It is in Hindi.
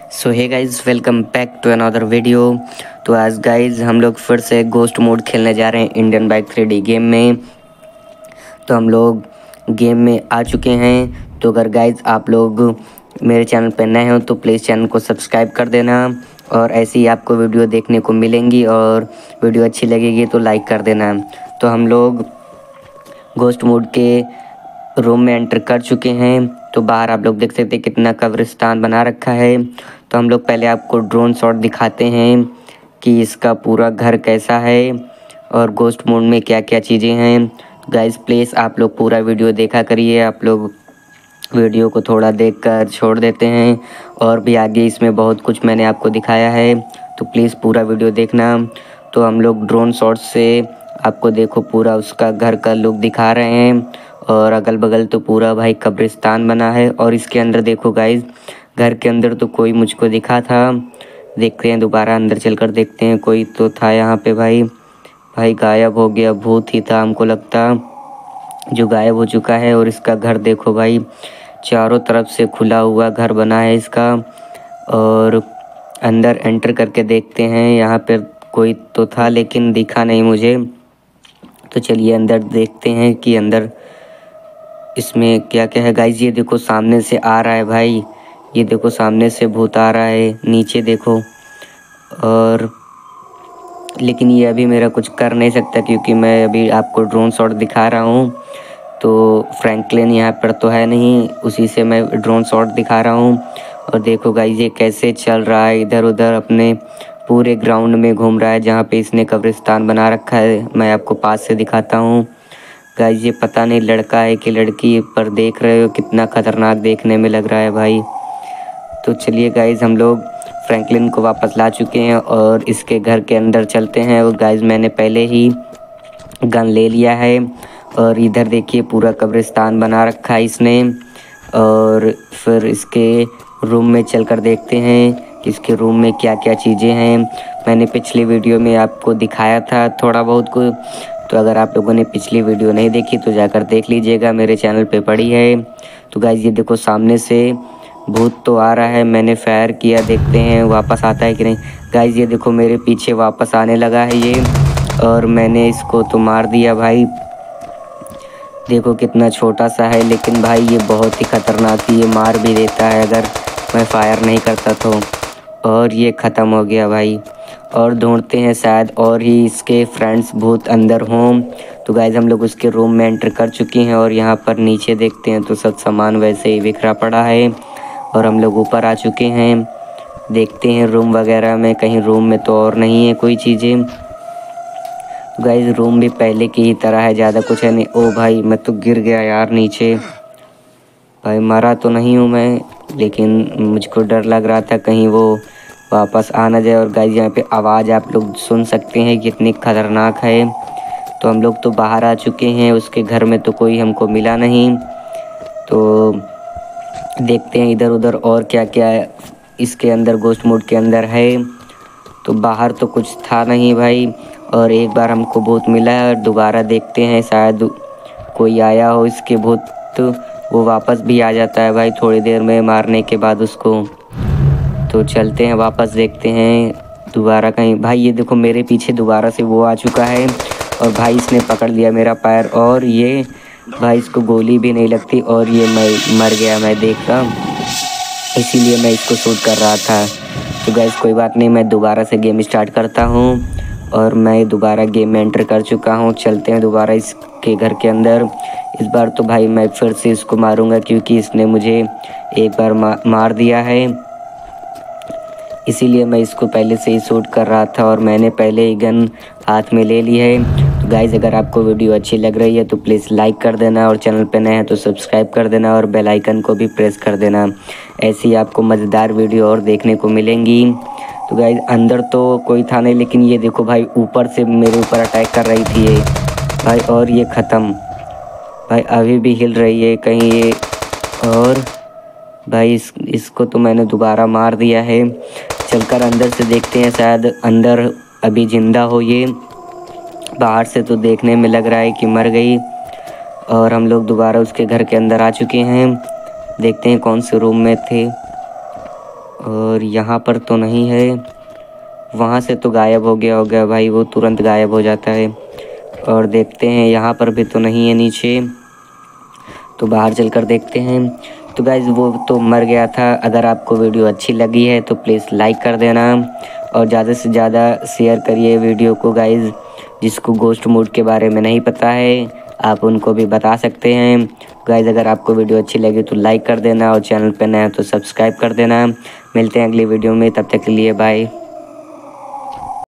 So hey guys, welcome back to another video. तो आज गाइज हम लोग फिर से गोस्ट मोड खेलने जा रहे हैं इंडियन बाइक 3D गेम में। तो हम लोग गेम में आ चुके हैं। तो अगर गाइज आप लोग मेरे चैनल पर नए हो तो प्लीज़ चैनल को सब्सक्राइब कर देना, और ऐसी ही आपको वीडियो देखने को मिलेंगी, और वीडियो अच्छी लगेगी तो लाइक कर देना। तो हम लोग गोस्ट मोड के रूम में एंटर कर चुके हैं। तो बाहर आप लोग देख सकते हैं कितना कब्रिस्तान बना रखा है। तो हम लोग पहले आपको ड्रोन शॉट दिखाते हैं कि इसका पूरा घर कैसा है और गोस्ट मोड में क्या क्या चीज़ें हैं। गाइस प्लीज़ आप लोग पूरा वीडियो देखा करिए। आप लोग वीडियो को थोड़ा देखकर छोड़ देते हैं, और भी आगे इसमें बहुत कुछ मैंने आपको दिखाया है, तो प्लीज़ पूरा वीडियो देखना। तो हम लोग ड्रोन शॉट से आपको देखो पूरा उसका घर का लुक दिखा रहे हैं, और अगल बगल तो पूरा भाई कब्रिस्तान बना है। और इसके अंदर देखो गाइस, घर के अंदर तो कोई मुझको दिखा था। देखते हैं दोबारा अंदर चलकर देखते हैं, कोई तो था यहाँ पे। भाई गायब हो गया, भूत ही था हमको लगता, जो गायब हो चुका है। और इसका घर देखो भाई, चारों तरफ से खुला हुआ घर बना है इसका। और अंदर एंटर करके देखते हैं, यहाँ पे कोई तो था लेकिन दिखा नहीं मुझे। तो चलिए अंदर देखते हैं कि अंदर इसमें क्या क्या है। गाइस ये देखो सामने से आ रहा है भाई, ये देखो सामने से भूत आ रहा है, नीचे देखो। और लेकिन ये अभी मेरा कुछ कर नहीं सकता, क्योंकि मैं अभी आपको ड्रोन शॉट दिखा रहा हूँ। तो फ्रैंकलिन यहाँ पर तो है नहीं, उसी से मैं ड्रोन शॉट दिखा रहा हूँ। और देखो गाइस ये कैसे चल रहा है, इधर उधर अपने पूरे ग्राउंड में घूम रहा है जहाँ पे इसने कब्रिस्तान बना रखा है। मैं आपको पास से दिखाता हूँ। गाइस ये पता नहीं लड़का है कि लड़की, पर देख रहे हो कितना खतरनाक देखने में लग रहा है भाई। तो चलिए गाइस हम लोग फ्रैंकलिन को वापस ला चुके हैं और इसके घर के अंदर चलते हैं। और गाइस मैंने पहले ही गन ले लिया है, और इधर देखिए पूरा कब्रिस्तान बना रखा है इसने। और फिर इसके रूम में चलकर देखते हैं कि इसके रूम में क्या क्या चीज़ें हैं। मैंने पिछली वीडियो में आपको दिखाया था थोड़ा बहुत कुछ, तो अगर आप लोगों ने पिछली वीडियो नहीं देखी तो जाकर देख लीजिएगा, मेरे चैनल पे पड़ी है। तो गाइस ये देखो सामने से भूत तो आ रहा है, मैंने फायर किया, देखते हैं वापस आता है कि नहीं। गाइस ये देखो मेरे पीछे वापस आने लगा है ये, और मैंने इसको तो मार दिया भाई। देखो कितना छोटा सा है, लेकिन भाई ये बहुत ही खतरनाक है, ये मार भी देता है अगर मैं फायर नहीं करता तो। और ये ख़त्म हो गया भाई। और ढूंढते हैं शायद और ही इसके फ्रेंड्स भूत अंदर हों। तो गाइस हम लोग उसके रूम में एंटर कर चुके हैं, और यहाँ पर नीचे देखते हैं तो सब सामान वैसे ही बिखरा पड़ा है। और हम लोग ऊपर आ चुके हैं, देखते हैं रूम वगैरह में, कहीं रूम में तो और नहीं है कोई चीज़ें। तो गाइस रूम भी पहले की ही तरह है, ज़्यादा कुछ है नहीं। ओ भाई मैं तो गिर गया यार नीचे। भाई मरा तो नहीं हूँ मैं, लेकिन मुझको डर लग रहा था कहीं वो वापस आ ना जाए। और गाइस यहाँ पे आवाज़ आप लोग सुन सकते हैं कितनी खतरनाक है। तो हम लोग तो बाहर आ चुके हैं, उसके घर में तो कोई हमको मिला नहीं। तो देखते हैं इधर उधर और क्या क्या इसके अंदर गोस्ट मोड के अंदर है। तो बाहर तो कुछ था नहीं भाई, और एक बार हमको भूत मिला है, और दोबारा देखते हैं शायद कोई आया हो इसके भूत, तो वो वापस भी आ जाता है भाई थोड़ी देर में मारने के बाद उसको। तो चलते हैं वापस, देखते हैं दोबारा कहीं। भाई ये देखो मेरे पीछे दोबारा से वो आ चुका है, और भाई इसने पकड़ लिया मेरा पैर, और ये भाई इसको गोली भी नहीं लगती, और ये मैं मर गया, मैं देख रहा, इसीलिए मैं इसको शूट कर रहा था। तो गाइस कोई बात नहीं, मैं दोबारा से गेम स्टार्ट करता हूँ, और मैं दोबारा गेम में एंटर कर चुका हूँ। चलते हैं दोबारा इसके घर के अंदर। इस बार तो भाई मैं फिर से इसको मारूंगा, क्योंकि इसने मुझे एक बार मार दिया है, इसीलिए मैं इसको पहले से ही शूट कर रहा था, और मैंने पहले ही गन हाथ में ले ली है। तो गाइज़ अगर आपको वीडियो अच्छी लग रही है तो प्लीज़ लाइक कर देना, और चैनल पे नए हैं तो सब्सक्राइब कर देना, और बेल आइकन को भी प्रेस कर देना। ऐसी आपको मज़ेदार वीडियो और देखने को मिलेंगी। तो गाइज़ अंदर तो कोई था नहीं, लेकिन ये देखो भाई ऊपर से मेरे ऊपर अटैक कर रही थी ये भाई, और ये ख़त्म भाई, अभी भी हिल रही है कहीं ये। और भाई इसको तो मैंने दोबारा मार दिया है। चलकर अंदर से देखते हैं, शायद अंदर अभी जिंदा हो ये, बाहर से तो देखने में लग रहा है कि मर गई। और हम लोग दोबारा उसके घर के अंदर आ चुके हैं, देखते हैं कौन से रूम में थे। और यहाँ पर तो नहीं है, वहाँ से तो गायब हो गया होगा भाई, वो तुरंत गायब हो जाता है। और देखते हैं यहाँ पर भी तो नहीं है नीचे, तो बाहर चलकर देखते हैं। तो गाइज़ वो तो मर गया था। अगर आपको वीडियो अच्छी लगी है तो प्लीज़ लाइक कर देना और ज़्यादा से ज़्यादा शेयर करिए वीडियो को गाइज़। जिसको गोस्ट मोड के बारे में नहीं पता है आप उनको भी बता सकते हैं गाइज़। अगर आपको वीडियो अच्छी लगी तो लाइक कर देना और चैनल पर नया है तो सब्सक्राइब कर देना। मिलते हैं अगली वीडियो में, तब तक के लिए बाय।